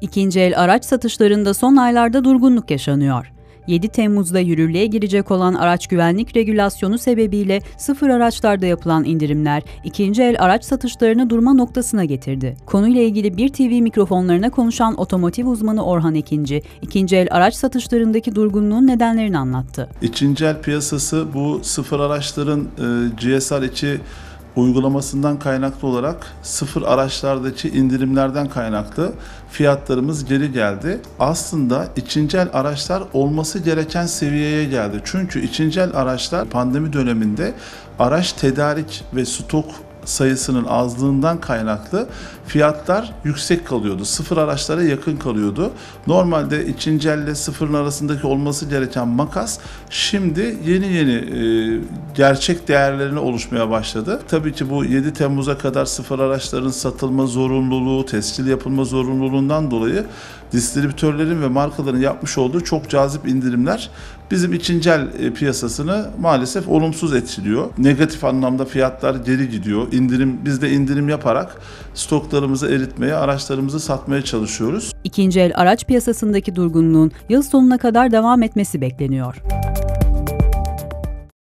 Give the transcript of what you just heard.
İkinci el araç satışlarında son aylarda durgunluk yaşanıyor. 7 Temmuz'da yürürlüğe girecek olan araç güvenlik regülasyonu sebebiyle sıfır araçlarda yapılan indirimler ikinci el araç satışlarını durma noktasına getirdi. Konuyla ilgili bir TV mikrofonlarına konuşan otomotiv uzmanı Orhan Ekinci, ikinci el araç satışlarındaki durgunluğun nedenlerini anlattı. İkinci el piyasası bu sıfır araçların GSR içi uygulamasından kaynaklı olarak sıfır araçlardaki indirimlerden kaynaklı fiyatlarımız geri geldi. Aslında ikinci el araçlar olması gereken seviyeye geldi. Çünkü ikinci el araçlar pandemi döneminde araç tedarik ve stok sayısının azlığından kaynaklı fiyatlar yüksek kalıyordu. Sıfır araçlara yakın kalıyordu. Normalde ikinci elle sıfırın arasındaki olması gereken makas şimdi yeni gerçek değerlerine oluşmaya başladı. Tabii ki bu 7 Temmuz'a kadar sıfır araçların satılma zorunluluğu, tescil yapılma zorunluluğundan dolayı distribütörlerin ve markaların yapmış olduğu çok cazip indirimler bizim ikinci el piyasasını maalesef olumsuz etkiliyor. Negatif anlamda fiyatlar geri gidiyor. Biz de indirim yaparak stoklarımızı eritmeye, araçlarımızı satmaya çalışıyoruz. İkinci el araç piyasasındaki durgunluğun yıl sonuna kadar devam etmesi bekleniyor.